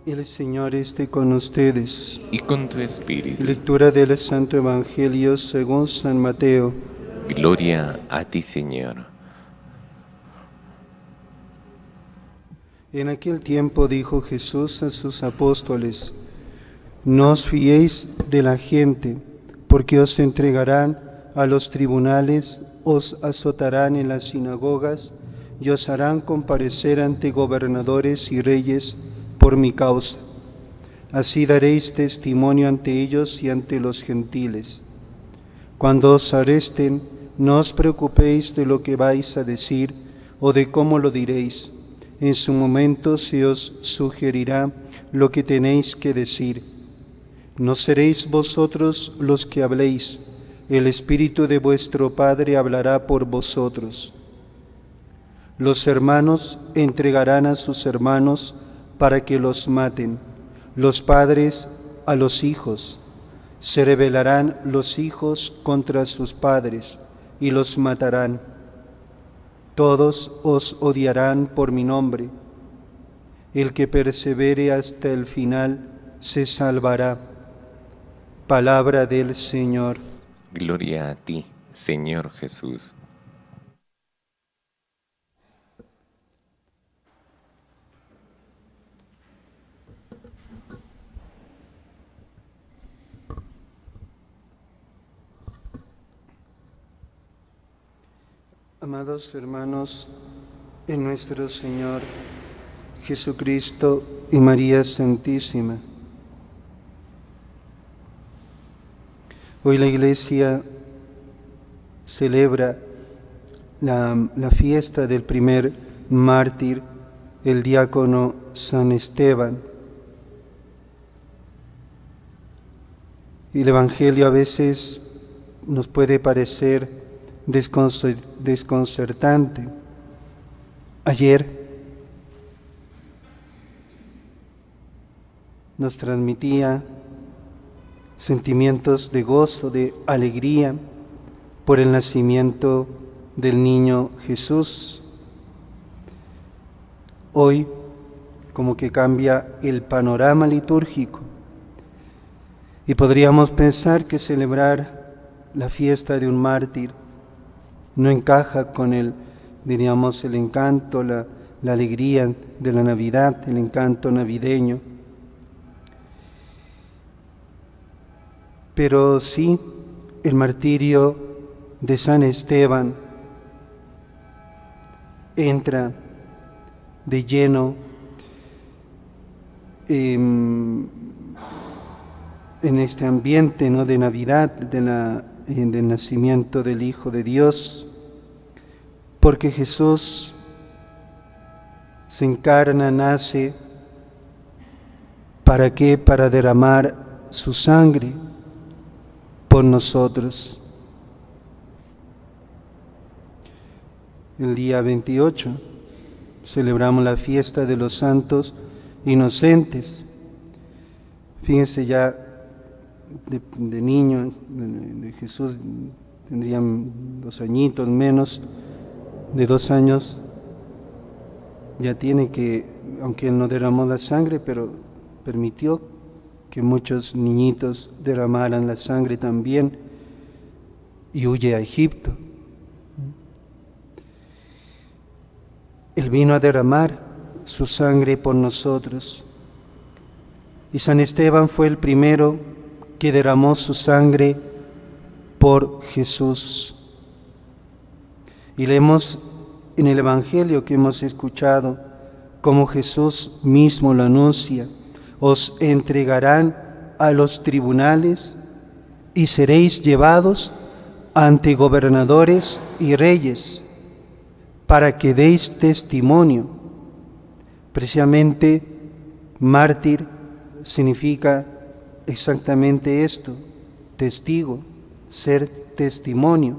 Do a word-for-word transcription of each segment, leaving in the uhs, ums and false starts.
El Señor esté con ustedes. Y con tu espíritu. Lectura del Santo Evangelio según San Mateo. Gloria a ti, Señor. En aquel tiempo dijo Jesús a sus apóstoles: No os fiéis de la gente, porque os entregarán a los tribunales, os azotarán en las sinagogas y os harán comparecer ante gobernadores y reyes por mi causa. Así daréis testimonio ante ellos y ante los gentiles. Cuando os arresten, no os preocupéis de lo que vais a decir o de cómo lo diréis. En su momento se os sugerirá lo que tenéis que decir. No seréis vosotros los que habléis, el Espíritu de vuestro Padre hablará por vosotros. Los hermanos entregarán a sus hermanos para que los maten, los padres a los hijos. Se rebelarán los hijos contra sus padres y los matarán. Todos os odiarán por mi nombre. El que persevere hasta el final se salvará. Palabra del Señor. Gloria a ti, Señor Jesús. Amados hermanos, en nuestro Señor Jesucristo y María Santísima, hoy la Iglesia celebra la, la fiesta del primer mártir, el diácono San Esteban. Y el Evangelio a veces nos puede parecer desconcertante. Ayer nos transmitía sentimientos de gozo, de alegría por el nacimiento del niño Jesús. Hoy como que cambia el panorama litúrgico y podríamos pensar que celebrar la fiesta de un mártir no encaja con el, diríamos, el encanto, la, la alegría de la Navidad, el encanto navideño. Pero sí, el martirio de San Esteban entra de lleno en, en este ambiente, ¿no?, de Navidad, de la del nacimiento del Hijo de Dios, porque Jesús se encarna, nace, ¿para qué? Para derramar su sangre por nosotros. El día veintiocho celebramos la fiesta de los santos inocentes. Fíjense, ya De, de niño, de, de Jesús, tendrían dos añitos, menos de dos años, ya tiene que, aunque él no derramó la sangre, pero permitió que muchos niñitos derramaran la sangre también, y huye a Egipto. Él vino a derramar su sangre por nosotros, y San Esteban fue el primero que derramó su sangre por Jesús. Y leemos en el Evangelio que hemos escuchado como Jesús mismo lo anuncia: os entregarán a los tribunales y seréis llevados ante gobernadores y reyes para que deis testimonio. Precisamente, mártir significa exactamente esto: testigo, ser testimonio.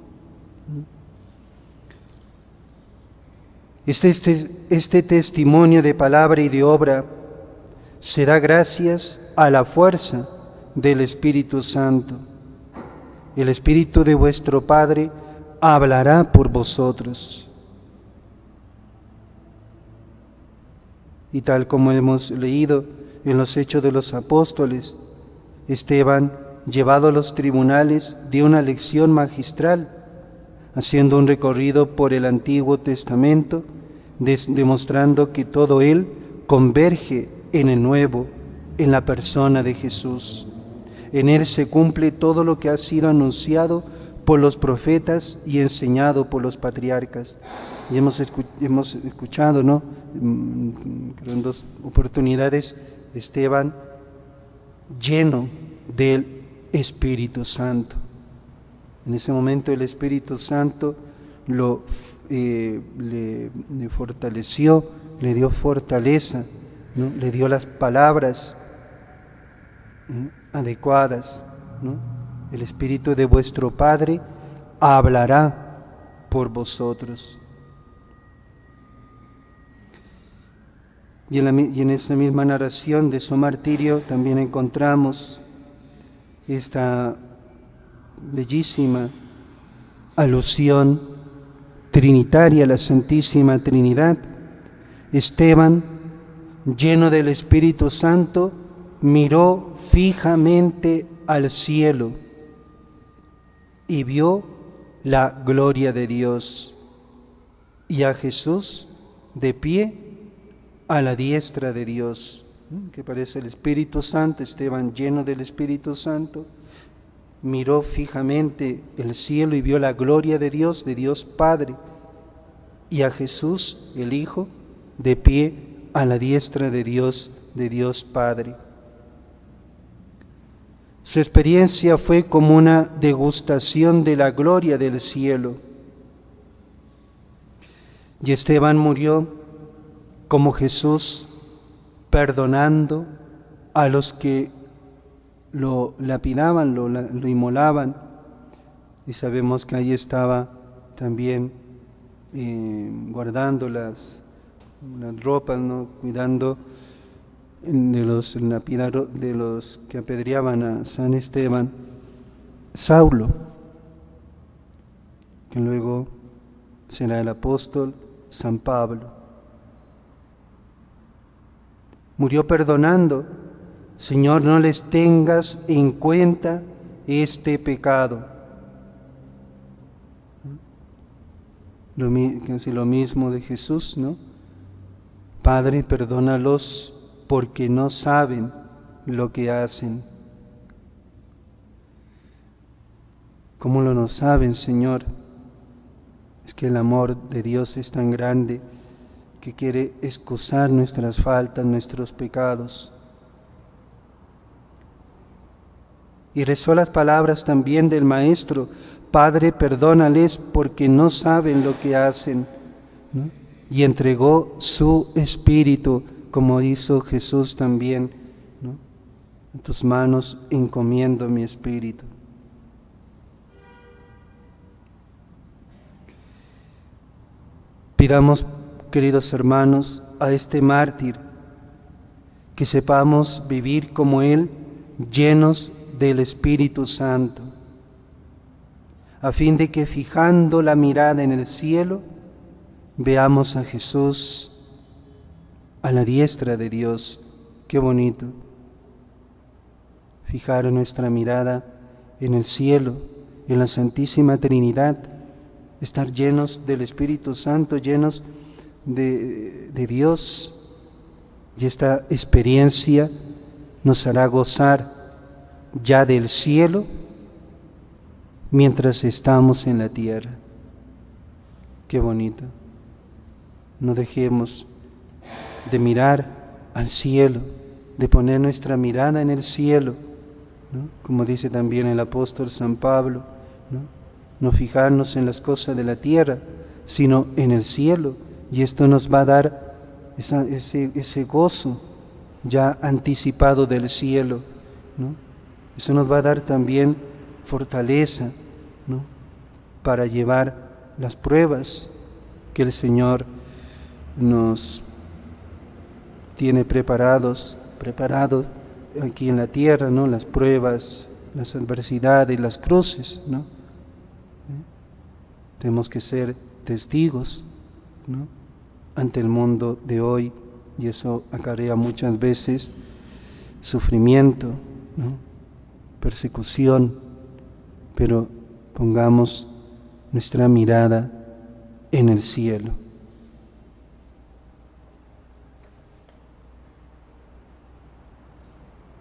Este, este, este testimonio de palabra y de obra se da gracias a la fuerza del Espíritu Santo. El Espíritu de vuestro Padre hablará por vosotros. Y tal como hemos leído en los Hechos de los Apóstoles, Esteban, llevado a los tribunales, dio una lección magistral, haciendo un recorrido por el Antiguo Testamento, des- demostrando que todo él converge en el Nuevo, en la persona de Jesús. En él se cumple todo lo que ha sido anunciado por los profetas y enseñado por los patriarcas. Y hemos, escu hemos escuchado, ¿no? En dos oportunidades, Esteban lleno del Espíritu Santo. En ese momento el Espíritu Santo lo, eh, le, le fortaleció, le dio fortaleza, ¿no? Le dio las palabras ¿eh? adecuadas, ¿no? El Espíritu de vuestro Padre hablará por vosotros. Y en, la, y en esa misma narración de su martirio también encontramos esta bellísima alusión trinitaria a la Santísima Trinidad. Esteban, lleno del Espíritu Santo, miró fijamente al cielo y vio la gloria de Dios y a Jesús de pie a la diestra de Dios. Que parece el Espíritu Santo. Esteban, lleno del Espíritu Santo, miró fijamente el cielo y vio la gloria de Dios, de Dios Padre, y a Jesús, el Hijo, de pie a la diestra de Dios, de Dios Padre. Su experiencia fue como una degustación de la gloria del cielo. Y Esteban murió como Jesús, perdonando a los que lo lapidaban, lo, lo inmolaban. Y sabemos que ahí estaba también eh, guardando las, las ropas, ¿no? Cuidando de los lapidarios, de los que apedreaban a San Esteban, Saulo, que luego será el apóstol San Pablo. Murió perdonando: Señor, no les tengas en cuenta este pecado. Lo, casi lo mismo de Jesús, ¿no? Padre, perdónalos porque no saben lo que hacen. ¿Cómo lo no saben, Señor? Es que el amor de Dios es tan grande que quiere excusar nuestras faltas, nuestros pecados. Y rezó las palabras también del Maestro: Padre, perdónales porque no saben lo que hacen, ¿no? Y entregó su espíritu, como hizo Jesús también, ¿no? En tus manos encomiendo mi espíritu. Pidamos, queridos hermanos, a este mártir que sepamos vivir como él, llenos del Espíritu Santo, a fin de que, fijando la mirada en el cielo, veamos a Jesús a la diestra de Dios. Qué bonito fijar nuestra mirada en el cielo, en la Santísima Trinidad, estar llenos del Espíritu Santo, llenos de, de Dios, y esta experiencia nos hará gozar ya del cielo mientras estamos en la tierra. Qué bonito. No dejemos de mirar al cielo, de poner nuestra mirada en el cielo, ¿no? Como dice también el apóstol San Pablo, ¿no? No fijarnos en las cosas de la tierra, sino en el cielo, y esto nos va a dar esa, ese, ese gozo ya anticipado del cielo, ¿no? Eso nos va a dar también fortaleza, ¿no? Para llevar las pruebas que el Señor nos tiene preparados, preparados aquí en la tierra, ¿no? Las pruebas, las adversidades, las cruces, ¿no? ¿Eh? Tenemos que ser testigos, ¿no? Ante el mundo de hoy, y eso acarrea muchas veces sufrimiento, ¿no? Persecución, pero pongamos nuestra mirada en el cielo.